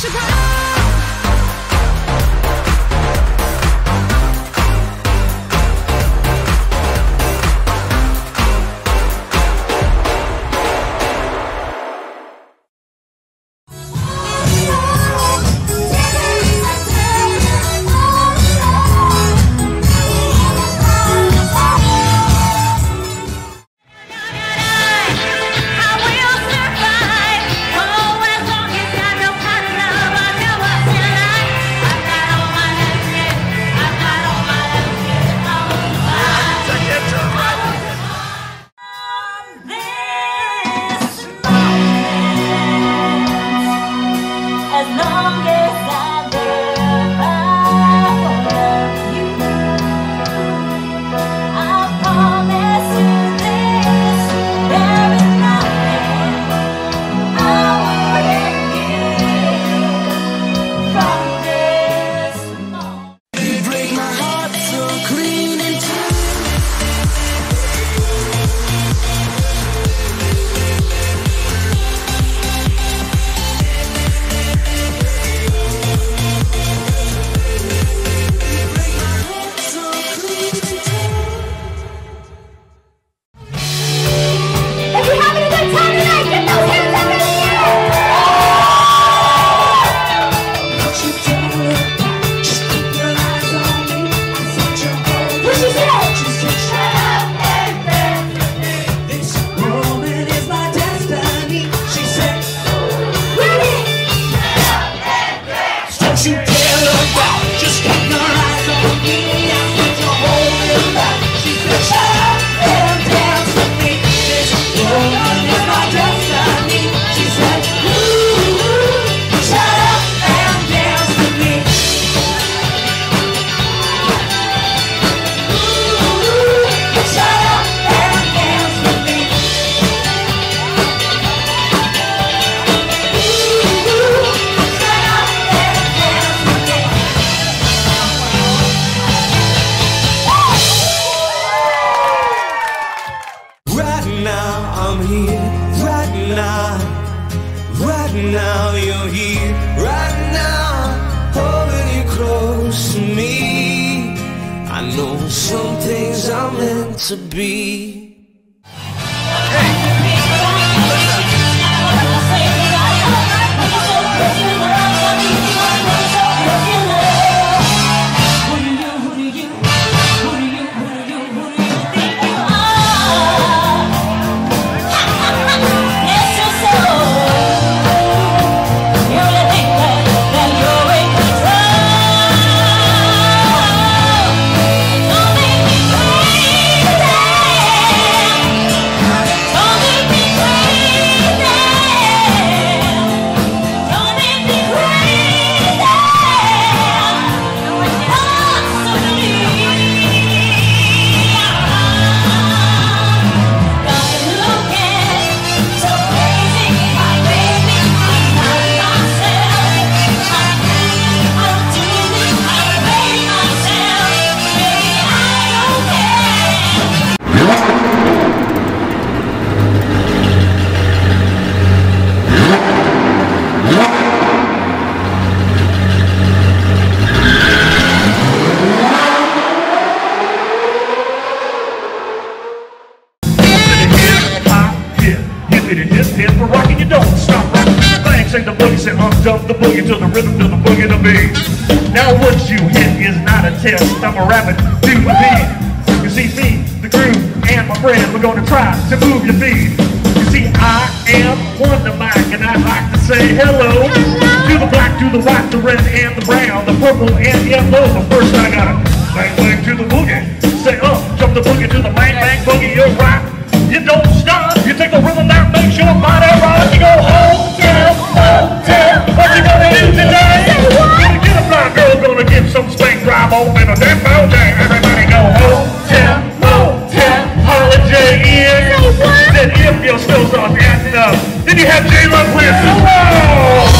now, you're here right now, holding you close to me. I know some things are meant to be. We're rocking, you don't stop rocking. Bang, say the boogie, say jump the boogie to the rhythm, to the boogie to beat. Now what you hit is not a test. I'm a rabbit to the beat. You see me, the groove, and my friend, we're gonna try to move your feet. You see, I am Wonder Mike, and I'd like to say hello to the black, to the white, the red, and the brown, the purple, and yellow. But first I gotta bang, bang to the boogie. Say jump the boogie to the bang, bang boogie. You're right. You don't stop, you take the rhythm that makes your body rock. You go hotel, hotel, what you gonna do today? Gonna get a fly girl, gonna get some spank, drive off in a damn day. Everybody go hotel, hotel, holiday in. Then if your still starts acting up, then you have J-Lo with hello!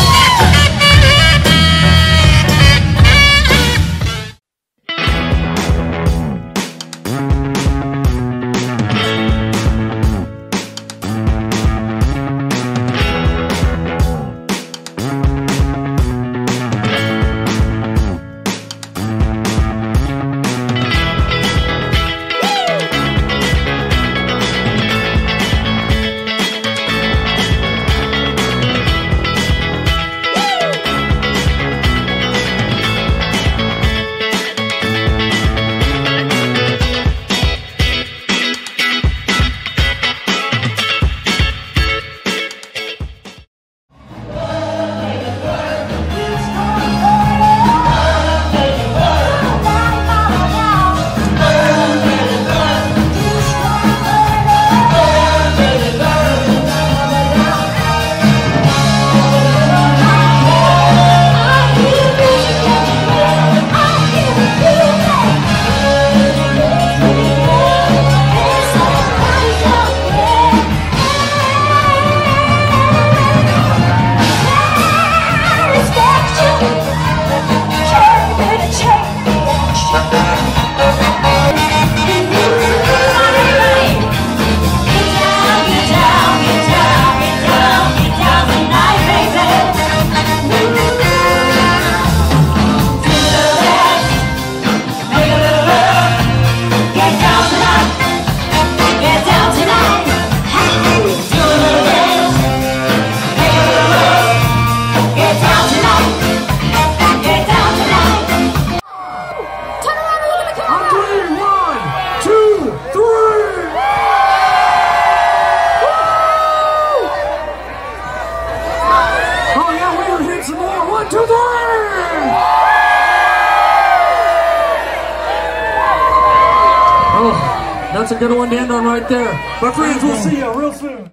That's a good one to end on right there. My friends, we'll see you real soon.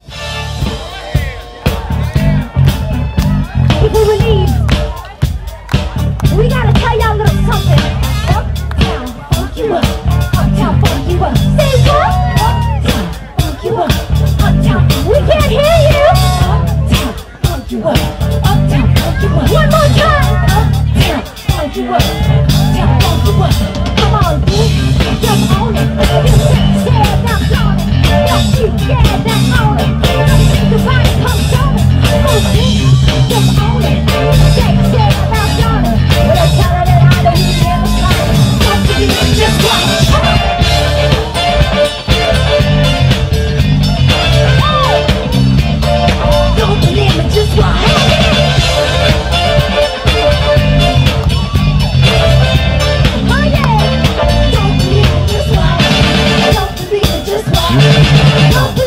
Before we leave, we gotta tell y'all a little something. Uptown, funk you up. Uptown, funk you up. Say what? Uptown, funk you up. Uptown, we can't hear you. Uptown, funk you up. Uptown, funk you up. One more time. Uptown, funk you up. Uptown, funk you up. Come on, dude. Jump on it. You said now, on it. Don't you dare that on it. The body comes on it. Oh, dude. Jump on it. Say now, on it. But I tell her that I don't never try it. Got to be just right. Don't believe me, just right. Oh yeah. Don't believe me, just right. Don't believe me, just right. Don't believe